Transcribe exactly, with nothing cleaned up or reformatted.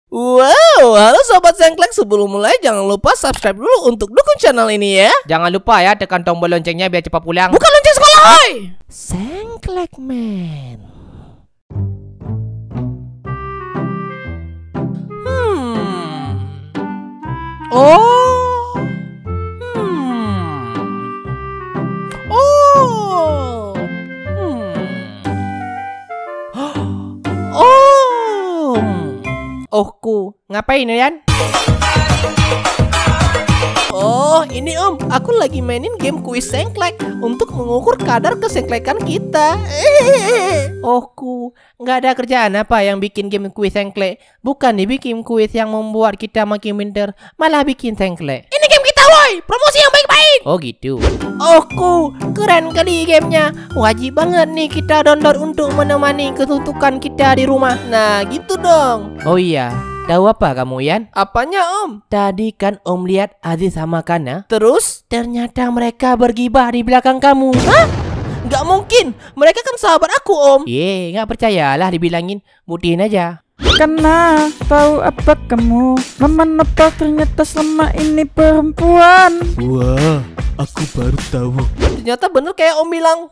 Wow, halo Sobat Sengklek, sebelum mulai jangan lupa subscribe dulu untuk dukung channel ini ya. Jangan lupa ya tekan tombol loncengnya biar cepat pulang. Bukan lonceng sekolah, oi! Sengklek Man. Hmm. Oh. Hmm. Oh. Hmm. Oh. Ohku, ngapain Yan? Oh, ini Om, aku lagi mainin game kuis Sengklek untuk mengukur kadar kesengklekan kita. Ohku, nggak ada kerjaan apa yang bikin game kuis Sengklek? Bukan dibikin kuis yang membuat kita makin pinter, malah bikin Sengklek. Ini game kita, woi, promosi yang baik-baik. Oh gitu. Ohku, keren kali gamenya. Wajib banget nih kita download untuk menemani ketutukan kita di rumah. Nah, gitu dong. Oh iya, tahu apa kamu Yan? Apanya Om? Tadi kan Om lihat Aziz sama Kana. Terus? Ternyata mereka bergibah di belakang kamu. Hah? Nggak mungkin, mereka kan sahabat aku Om. Ye, nggak percayalah dibilangin, buktiin aja. Karena tahu apa kamu, mama nampak ternyata selama ini perempuan. Wah, aku baru tahu. Ternyata bener kayak Om bilang.